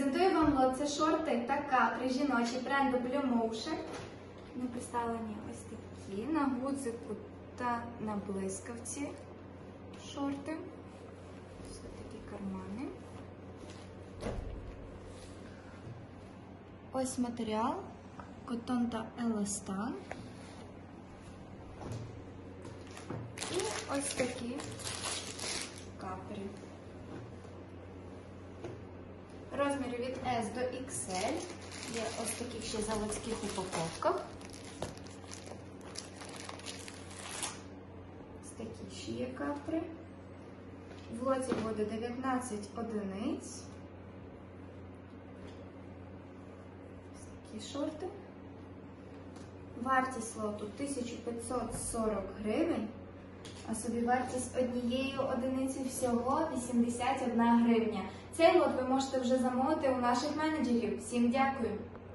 Презентую вам лот. Це шорти та капри жіночі бренду Blue Motion. Вони представлені ось такі на гудзику та на блискавці шорти. Ось такі кармани. Ось матеріал, котон та еластан. І ось такі капри. Розміри від S до XL. Є ось таких ще заводських упаковках. Ось такі ще є капри. В лоті буде 19 одиниць. Ось такі шорти. Вартість лоту 1540 гривень, а собівартість однієї одиниці всього 81 гривня. Цей лот ви можете вже замовити у наших менеджерів. Всім дякую!